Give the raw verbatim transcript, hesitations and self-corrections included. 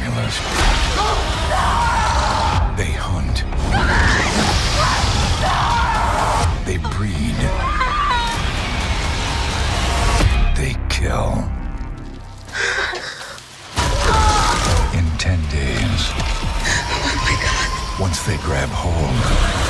formulas. They hunt. They breed. They kill. In ten days. Oh my God. Once they grab hold,